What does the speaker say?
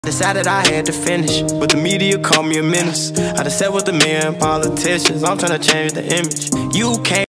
Decided I had to finish, but the media called me a menace. I just sat with the men, politicians, I'm trying to change the image. You can't